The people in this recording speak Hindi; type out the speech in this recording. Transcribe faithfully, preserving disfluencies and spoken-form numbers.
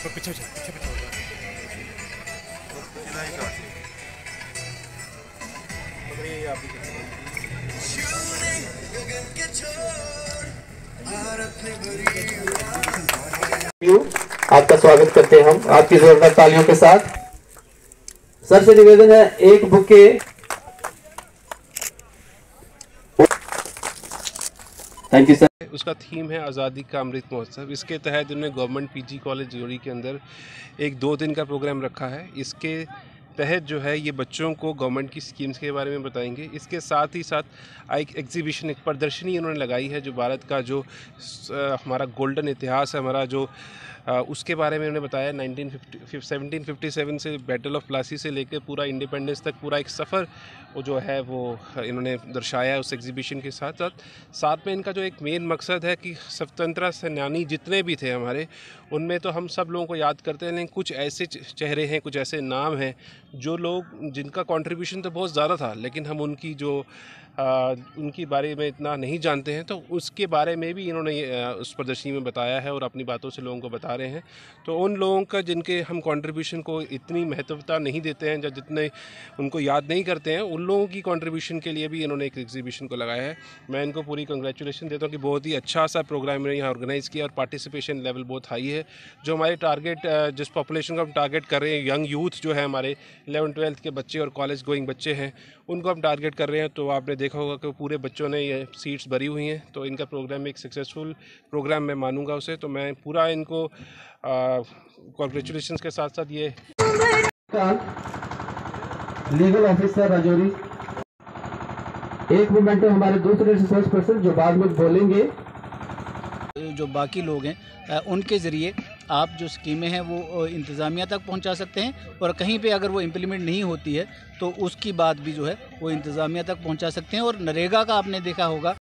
तो पीछे पीछे पीछे पीछे आपका स्वागत करते हैं हम आपकी जोरदार तालियों के साथ। सर से निवेदन है एक बुके थैंक यू सर। उसका थीम है आज़ादी का अमृत महोत्सव। इसके तहत उन्होंने गवर्नमेंट पीजी कॉलेज जोड़ी के अंदर एक दो दिन का प्रोग्राम रखा है। इसके तहत जो है ये बच्चों को गवर्नमेंट की स्कीम्स के बारे में बताएंगे। इसके साथ ही साथ एक एग्जीबिशन, एक प्रदर्शनी उन्होंने लगाई है जो भारत का जो हमारा गोल्डन इतिहास है, हमारा जो आ, उसके बारे में उन्होंने बताया। नाइनटीन फिफ्टी सेवन से बैटल ऑफ प्लासी से लेकर पूरा इंडिपेंडेंस तक पूरा एक सफ़र वो जो है वो इन्होंने दर्शाया है उस एग्जीबिशन के साथ साथ साथ में इनका जो एक मेन मकसद है कि स्वतंत्रता सेनानी जितने भी थे हमारे, उनमें तो हम सब लोगों को याद करते हैं, लेकिन कुछ ऐसे चेहरे हैं, कुछ ऐसे नाम हैं जो लोग जिनका कंट्रीब्यूशन तो बहुत ज़्यादा था, लेकिन हम उनकी जो आ, उनकी बारे में इतना नहीं जानते हैं। तो उसके बारे में भी इन्होंने उस प्रदर्शनी में बताया है और अपनी बातों से लोगों को बता रहे हैं। तो उन लोगों का जिनके हम कंट्रीब्यूशन को इतनी महत्वता नहीं देते हैं, या जितने उनको याद नहीं करते हैं, उन लोगों की कंट्रीब्यूशन के लिए भी इन्होंने एक एग्जीबिशन को लगाया है। मैं इनको पूरी कंग्रेचुलेशन देता हूँ कि बहुत ही अच्छा सा प्रोग्राम इन्होंने यहाँ ऑर्गेनाइज़ किया और पार्टिसिपेशन लेवल बहुत हाई है। जो हमारे टारगेट, जिस पॉपुलेशन को हम टारगेट कर रहे हैं, यंग यूथ जो है हमारे इलेवन ट्वेल्थ के बच्चे और कॉलेज गोइंग बच्चे हैं, उनको हम टारगेट कर रहे हैं। तो आपने देखा होगा कि पूरे बच्चों ने ये सीट्स भरी हुई हैं। तो इनका प्रोग्राम एक सक्सेसफुल प्रोग्राम मैं मानूंगा उसे। तो मैं पूरा इनको कॉन्ग्रेचुलेशंस के साथ साथ ये लीगल ऑफिसर राजौरी, एक मोमेंट हमारे दूसरे रिसोर्स पर्सन जो बाद में बोलेंगे। जो बाकी लोग हैं उनके ज़रिए आप जो स्कीमें हैं वो इंतज़ामिया तक पहुंचा सकते हैं, और कहीं पे अगर वो इम्प्लीमेंट नहीं होती है तो उसकी बात भी जो है वो इंतज़ामिया तक पहुंचा सकते हैं। और नरेगा का आपने देखा होगा